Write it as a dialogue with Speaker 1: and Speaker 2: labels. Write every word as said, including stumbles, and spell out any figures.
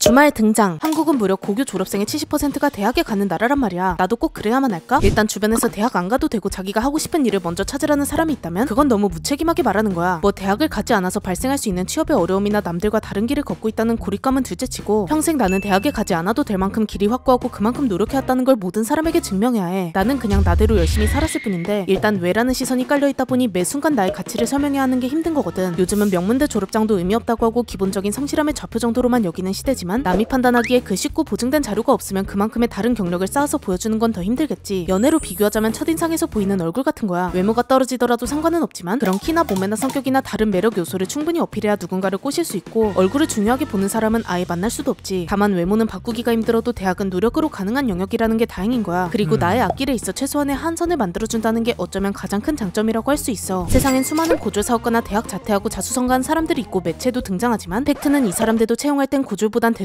Speaker 1: 주말 등장. 한국은 무려 고교 졸업생의 칠십 퍼센트가 대학에 가는 나라란 말이야. 나도 꼭 그래야만 할까? 일단 주변에서 대학 안 가도 되고 자기가 하고 싶은 일을 먼저 찾으라는 사람이 있다면 그건 너무 무책임하게 말하는 거야. 뭐 대학을 가지 않아서 발생할 수 있는 취업의 어려움이나 남들과 다른 길을 걷고 있다는 고립감은 둘째치고 평생 나는 대학에 가지 않아도 될 만큼 길이 확고하고 그만큼 노력해왔다는 걸 모든 사람에게 증명해야 해. 나는 그냥 나대로 열심히 살았을 뿐인데 일단 왜라는 시선이 깔려있다 보니 매 순간 나의 가치를 설명해야 하는 게 힘든 거거든. 요즘은 명문대 졸업장도 의미 없다고 하고 기본적인 성실함의 좌표 정도로만 여기는 시대지만 남이 판단하기에 그 쉽고 보증된 자료가 없으면 그만큼의 다른 경력을 쌓아서 보여주는 건 더 힘들겠지. 연애로 비교하자면 첫인상에서 보이는 얼굴 같은 거야. 외모가 떨어지더라도 상관은 없지만 그런 키나 몸매나 성격이나 다른 매력 요소를 충분히 어필해야 누군가를 꼬실 수 있고 얼굴을 중요하게 보는 사람은 아예 만날 수도 없지. 다만 외모는 바꾸기가 힘들어도 대학은 노력으로 가능한 영역이라는 게 다행인 거야. 그리고 음. 나의 앞길에 있어 최소한의 한선을 만들어준다는 게 어쩌면 가장 큰 장점이라고 할 수 있어. 세상엔 수많은 고졸사업가나 대학 자퇴하고 자수성가한 사람들이 있고 매체도 등장하지만 팩트는 이 사람들도 채용할 땐 고졸보단 대졸